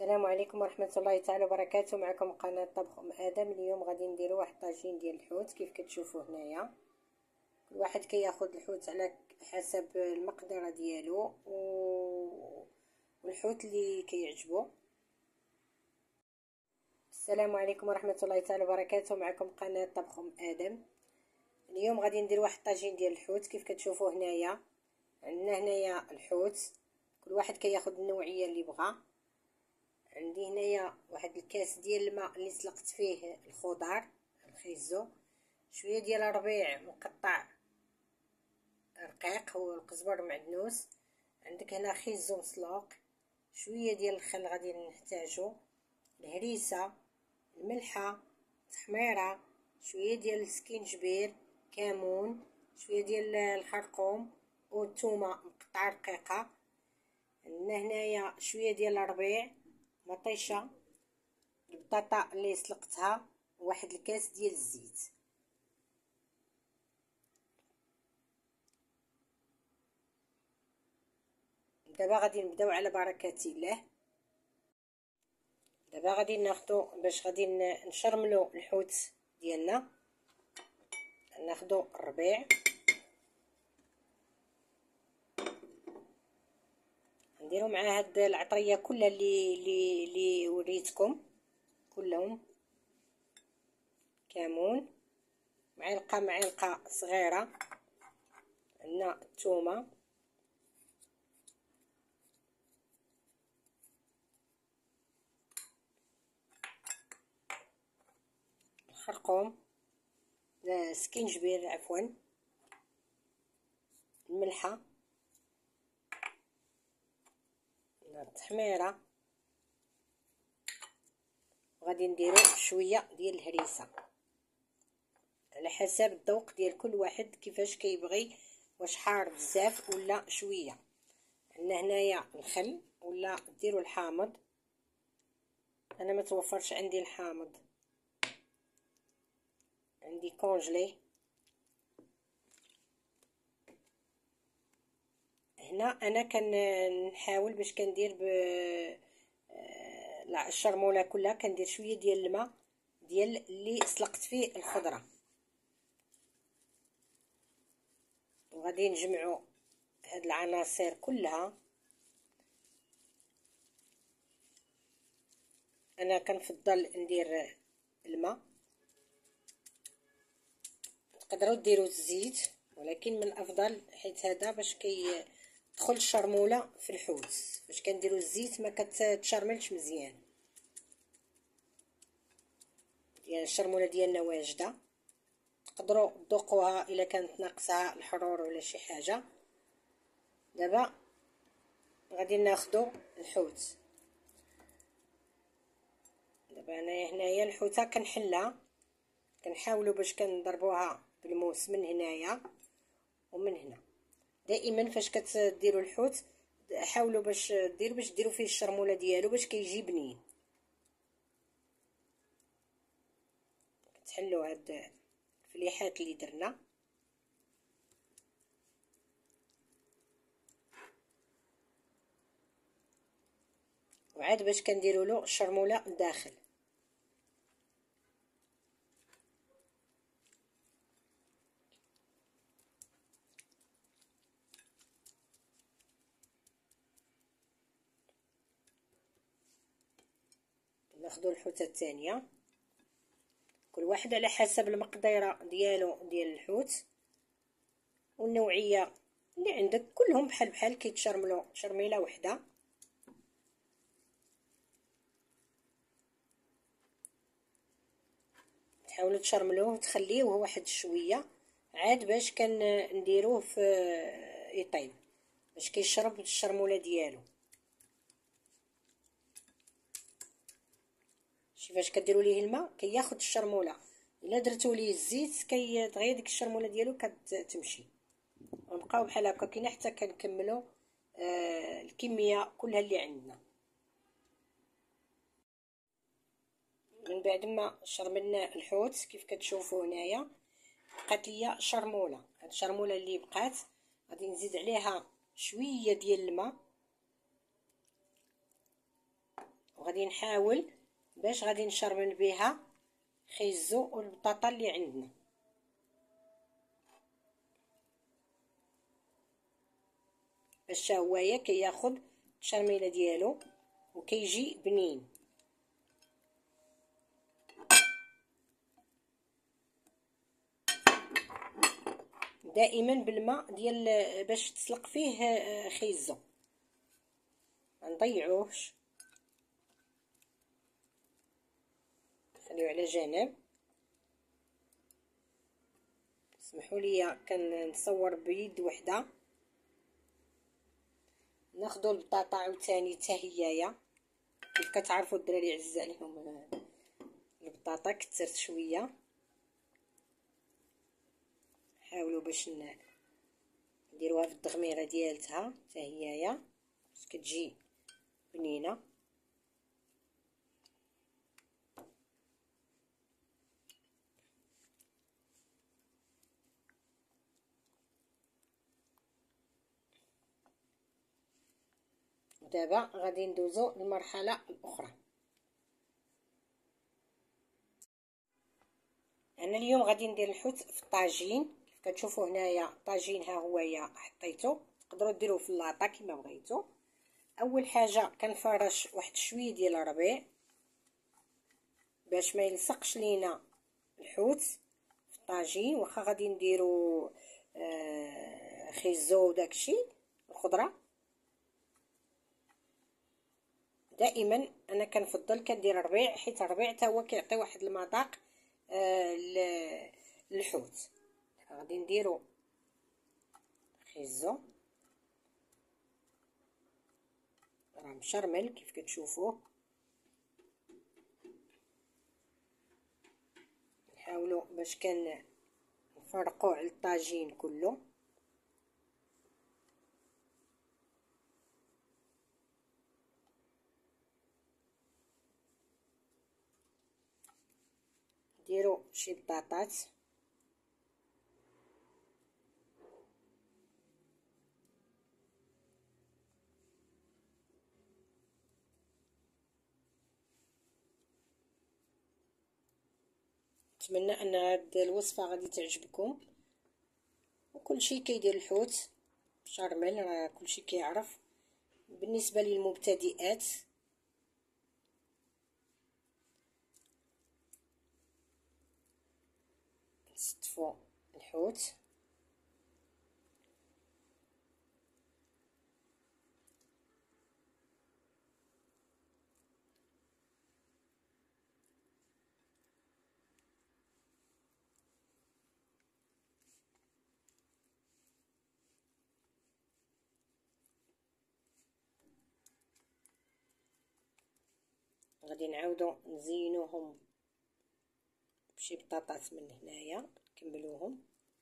السلام عليكم ورحمه الله تعالى وبركاته. معكم قناه طبخ ادم. اليوم غادي نديروا واحد طاجين ديال الحوت كيف كتشوفوا هنايا. كل واحد كياخذ الحوت على حسب المقدره ديالو والحوت اللي كيعجبو. السلام عليكم ورحمه الله تعالى وبركاته. معكم قناه طبخ ادم. اليوم غادي ندير واحد طاجين ديال الحوت كيف كتشوفوا هنايا. عندنا هنايا الحوت، كل واحد كياخذ النوعيه اللي بغا. عندي هنايا واحد الكاس ديال الماء اللي سلقت فيه الخضار الخيزو، شويه ديال الربيع مقطع رقيق والقزبر معدنوس، عندك هنا خيزو مسلوق، شويه ديال الخل غادي نحتاجو، الهريسه، الملحه، التحميره، شويه ديال السكينجبير، كمون، شويه ديال الخرقوم والثومه مقطعه رقيقه. عندنا هنايا شويه ديال الربيع، مطيشه، البطاطا اللي سلقتها، وواحد الكاس ديال الزيت. دابا غادي نبداو على بركه الله. دابا غادي ناخذوا باش غادي نشرملو الحوت ديالنا. ناخذوا الربيع، نديروا مع هاد العطريه كلها اللي وريتكم كلهم. كمون، معلقه صغيره، عندنا الثومه، الخرقوم، السكينجبير عفوا، الملحه، التحميره، وغادي نديرو شويه ديال الهريسه على حسب الذوق ديال كل واحد كيفاش كيبغي، واش حار بزاف ولا شويه. عندنا هنايا الخل ولا ديروا الحامض، انا ما توفرش عندي الحامض، عندي كونجلي. هنا انا كنحاول باش كندير الشرموله كلها كندير شويه ديال الماء ديال اللي سلقت فيه الخضره، وغادي نجمعوا هاد العناصر كلها. انا كنفضل ندير الماء، تقدروا ديروا الزيت ولكن من الافضل حيت هذا باش كيدخل الشرموله في الحوت. باش كنديروا الزيت ما كتشرملش مزيان. يعني الشرموله ديالنا واجده، تقدروا تذوقوها الا كانت ناقصها الحرور ولا شي حاجه. دابا غادي ناخذوا الحوت. دابا انايا هنايا الحوته كنحلها، كنحاولوا باش كنضربوها بالموس من هنايا ومن هنا. دائما فاش كتديروا الحوت حاولوا باش ديروا فيه الشرموله ديالو باش كيجي بنين. كتحلوا هاد الفليحات اللي درنا، وعاد باش كنديروا له الشرموله الداخل. ناخذوا الحوته الثانيه، كل واحد على حسب المقدره ديالو ديال الحوت والنوعيه اللي عندك. كلهم بحال كيتشرملوا شرميله وحده. تحاولوا تشرملوه وتخليوه واحد شويه عاد باش كنديروه في يطيب، باش كيشرب الشرموله ديالو. شي فاش كديروا ليه الماء كياخذ الشرموله، الا درتوا ليه الزيت دغيا ديك الشرموله ديالو كتمشي. ونبقاو بحال هكا كاين حتى كنكملوا الكميه كلها اللي عندنا. من بعد ما شرملنا الحوت كيف كتشوفوا هنايا بقات ليا شرموله. هاد الشرموله اللي بقات غادي نزيد عليها شويه ديال الماء، وغادي نحاول باش غادي نشرمل بها خيزو والبطاطا اللي عندنا. باش هوايا كياخد التشرميله ديالو وكيجي بنين. دائما بالماء ديال باش تسلق فيه خيزو، ما نضيعوهش، خليو على جنب. اسمحوا لي كنصور بيد وحده. ناخذوا البطاطا عاوتاني حتى هيايا كيف كتعرفوا الدراري عز عليهم البطاطا كثرت شويه. حاولوا باش نديروها في الدغميره ديالتها حتى هيايا باش كتجي بنينه. ودابا غادي ندوزو للمرحله الاخرى. انا اليوم غادي ندير الحوت في الطاجين. كيف كتشوفوا هنايا طاجين ها هويا حطيته، تقدروا ديروه في اللاطه كما بغيتو. اول حاجه كنفرش واحد شويه ديال الربيع باش ما يلصقش لينا الحوت في الطاجين. واخا غادي نديرو خيزو وداكشي الخضره، دائما انا كنفضل كندير الربيع، حيت الربيع حتى هو كيعطي واحد المذاق للحوت. غادي نديرو خيزو راه مشرمل كيف كتشوفوه. نحاولوا باش نفرقوه على الطاجين كله. ديروا شي بطاطات نتمنى ان هاد الوصفه غادي تعجبكم. وكل شيء كيدير الحوت شارمل راه كل شيء كيعرف. بالنسبه للمبتدئات نستفوا الحوت غادي نعاودو نزينوهم بشي بطاطات من هنايا نكملوهم.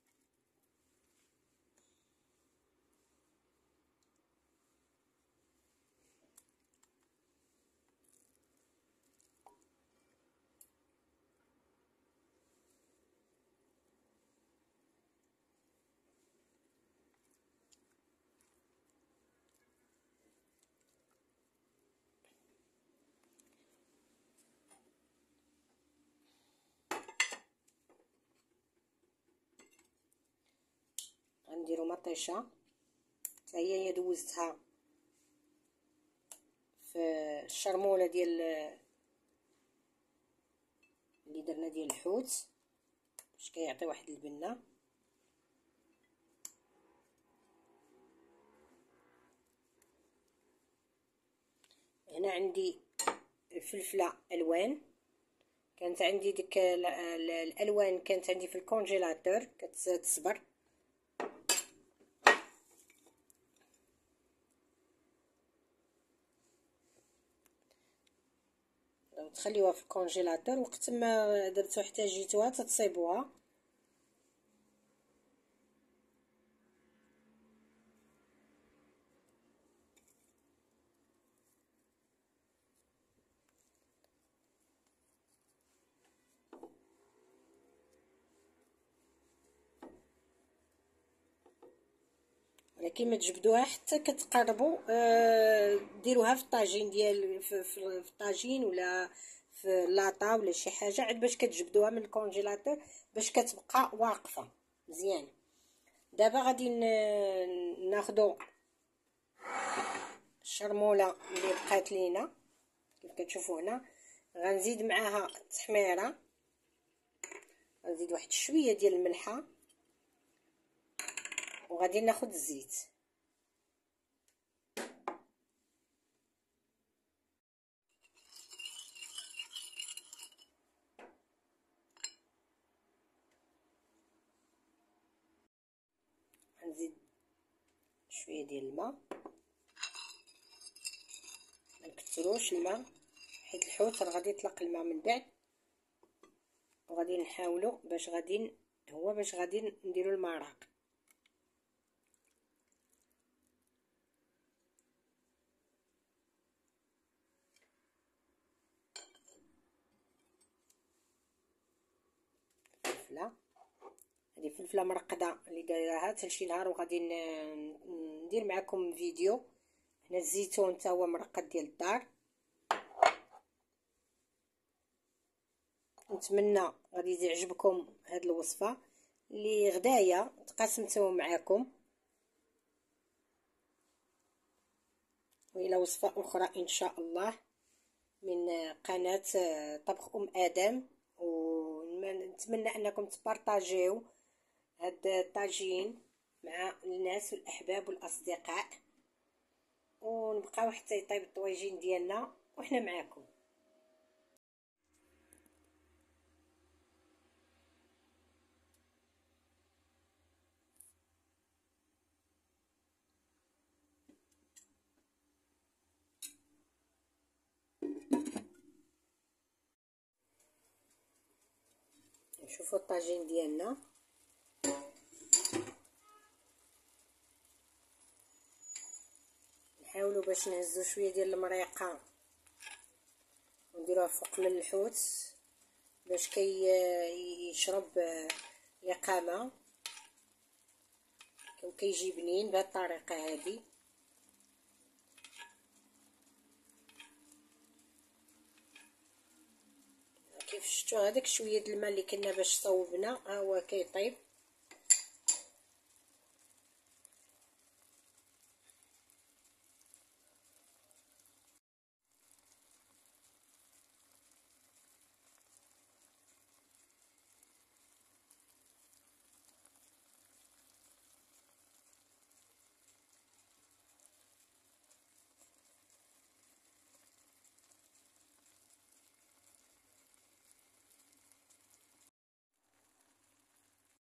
غنديرو مطيشه حتى هي دوزتها في الشرموله ديال اللي درنا ديال الحوت باش كيعطي واحد البنه. هنا عندي الفلفله الوان، كانت عندي ديك الالوان كانت عندي في الكونجيلاتور كتصبر. تخليوها في الكونجيلاتور وقت ما درتو حتى جيتوها تتصيبوها. ولكن ما تجبدوها حتى كتقربوا. ديروها في الطاجين ديال في الطاجين ولا في لاطا ولا شي حاجه، عاد باش كتجبدوها من الكونجيلاتور باش كتبقى واقفه مزيان. دابا غادي ناخذوا الشرموله اللي بقات لينا كيف كتشوفوا هنا، غنزيد معاها التحميره، غنزيد واحد شويه ديال الملحه، وغادي ناخذ الزيت. غنزيد شويه ديال الماء، ما نكثروش الماء حيت الحوت راه غادي يطلق الماء من بعد. وغادي نحاولوا باش غادي نديروا المراق. فلفله، هذه فلفله مرقده اللي دايراها حتى شي نهار، وغادي ندير معكم فيديو. هنا الزيتون حتى هو مرقد ديال الدار. نتمنى غادي تعجبكم هاد الوصفه اللي غدايه تقاسمتها معكم، والى وصفه اخرى ان شاء الله من قناه طبخ ادم. ونتمنى انكم تبارطاجيو هاد الطاجين مع الناس والاحباب والاصدقاء، ونبقاو حتى يطيب الطويجين ديالنا وحنا معاكم. نشوفوا الطاجين ديالنا، نحاولوا باش نهزوا شويه ديال المريقه ونديروها فوق الحوت باش يشرب اليقامه وكيجي بنين بهذه الطريقه هذه. كيف شفتوا هذاك شويه الماء اللي كنا باش صوبنا ها هو كيطيب.